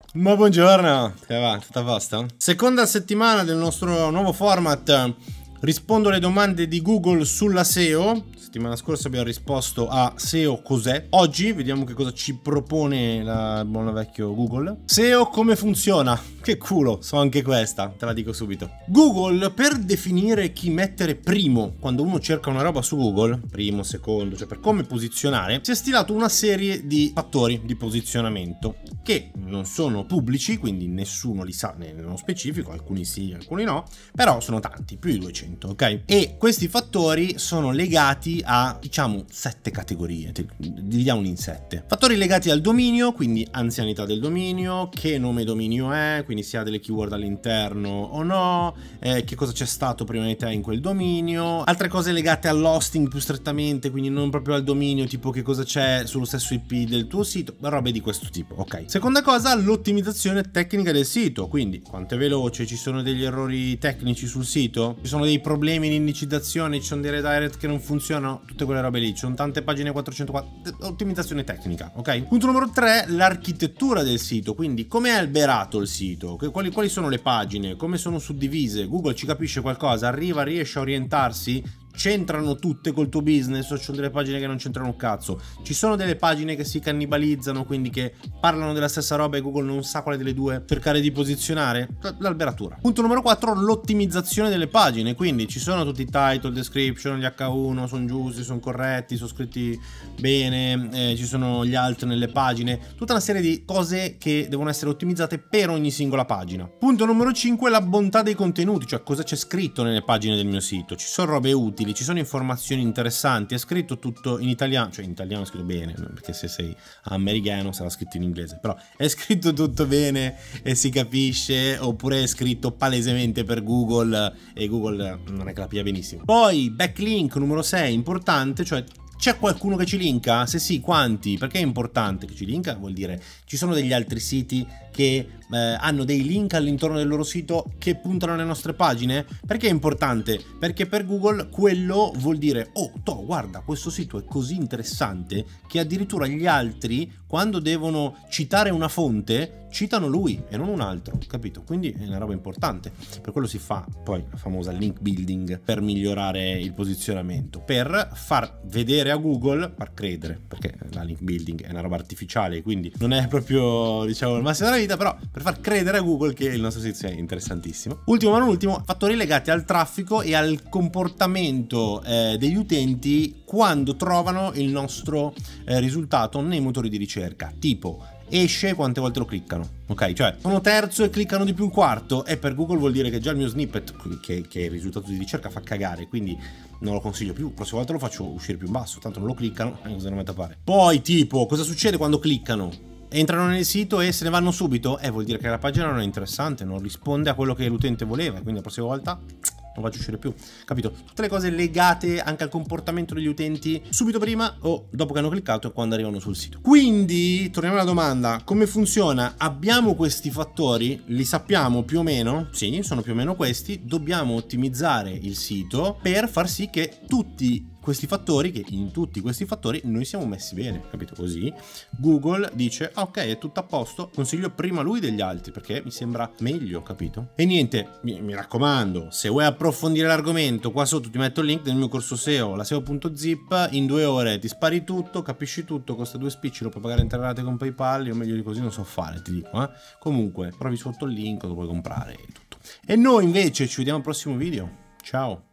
Ma buongiorno, che va? Tutto a posto? Seconda settimana del nostro nuovo format. Rispondo alle domande di Google sulla SEO. Settimana scorsa abbiamo risposto a SEO cos'è. Oggi vediamo che cosa ci propone il buon vecchio Google. SEO come funziona? Che culo, so anche questa, te la dico subito. Google, per definire chi mettere primo quando uno cerca una roba su Google, primo, secondo, cioè per come posizionare, si è stilato una serie di fattori di posizionamento che non sono pubblici, quindi nessuno li sa nello specifico, alcuni sì, alcuni no, però sono tanti, più di 200, ok? E questi fattori sono legati a, diciamo, 7 categorie, dividiamoli in 7. Fattori legati al dominio, quindi anzianità del dominio, che nome dominio è, quindi si ha delle keyword all'interno o no, che cosa c'è stato prima di te in quel dominio, altre cose legate all'hosting più strettamente, quindi non proprio al dominio, tipo che cosa c'è sullo stesso IP del tuo sito, robe di questo tipo, ok? Seconda cosa, l'ottimizzazione tecnica del sito, quindi quanto è veloce, ci sono degli errori tecnici sul sito, ci sono dei problemi di indicizzazione, ci sono dei redirect che non funzionano, tutte quelle robe lì, ci sono tante pagine 404, ottimizzazione tecnica, ok? Punto numero 3, l'architettura del sito, quindi come è alberato il sito, quali sono le pagine, come sono suddivise, Google ci capisce qualcosa, arriva, riesce a orientarsi, c'entrano tutte col tuo business o ci sono delle pagine che non c'entrano un cazzo, ci sono delle pagine che si cannibalizzano, quindi che parlano della stessa roba e Google non sa quale delle due cercare di posizionare, l'alberatura. Punto numero 4, l'ottimizzazione delle pagine, quindi ci sono tutti i title, description, gli H1 sono giusti, sono corretti, sono scritti bene, ci sono gli alt nelle pagine, tutta una serie di cose che devono essere ottimizzate per ogni singola pagina. Punto numero 5, la bontà dei contenuti, cioè cosa c'è scritto nelle pagine del mio sito, ci sono robe utili, ci sono informazioni interessanti, è scritto tutto in italiano, cioè in italiano è scritto bene, perché se sei americano sarà scritto in inglese, però è scritto tutto bene e si capisce, oppure è scritto palesemente per Google e Google non è che la piglia benissimo. Poi backlink numero 6, importante, cioè c'è qualcuno che ci linka? Se sì, quanti? Perché è importante che ci linka? Vuol dire ci sono degli altri siti che hanno dei link all'interno del loro sito che puntano alle nostre pagine? Perché è importante? Perché per Google quello vuol dire oh, guarda, questo sito è così interessante che addirittura gli altri, quando devono citare una fonte, citano lui e non un altro, capito? Quindi è una roba importante. Per quello si fa poi la famosa link building per migliorare il posizionamento, per far vedere a Google, far credere, perché la link building è una roba artificiale, quindi non è proprio, diciamo, il massimo della vita, però per far credere a Google che il nostro sito è interessantissimo. Ultimo ma non ultimo, fattori legati al traffico e al comportamento degli utenti quando trovano il nostro risultato nei motori di ricerca, tipo esce, quante volte lo cliccano, ok? Cioè sono terzo e cliccano di più un quarto, e per Google vuol dire che già il mio snippet, che è il risultato di ricerca, fa cagare, quindi non lo consiglio più, la prossima volta lo faccio uscire più in basso, tanto non lo cliccano e cosa ne metto a fare. Poi tipo, cosa succede quando cliccano? Entrano nel sito e se ne vanno subito? Vuol dire che la pagina non è interessante, non risponde a quello che l'utente voleva, quindi la prossima volta non faccio uscire più, capito? Tutte le cose legate anche al comportamento degli utenti subito prima o dopo che hanno cliccato e quando arrivano sul sito. Quindi torniamo alla domanda, come funziona? Abbiamo questi fattori, li sappiamo più o meno? Sì, sono più o meno questi. Dobbiamo ottimizzare il sito per far sì che tutti questi fattori, che in tutti questi fattori noi siamo messi bene, capito? Così Google dice ok, è tutto a posto, consiglio prima lui degli altri perché mi sembra meglio, capito? E niente, mi raccomando, se vuoi approfondire l'argomento, qua sotto ti metto il link del mio corso SEO, la SEO.zip, in 2 ore ti spari tutto, capisci tutto, costa 2 spicci, lo puoi pagare in 3 rate con PayPal, io meglio di così non so fare, ti dico, eh? Comunque, provi sotto il link, lo puoi comprare e tutto. E noi invece ci vediamo al prossimo video, ciao!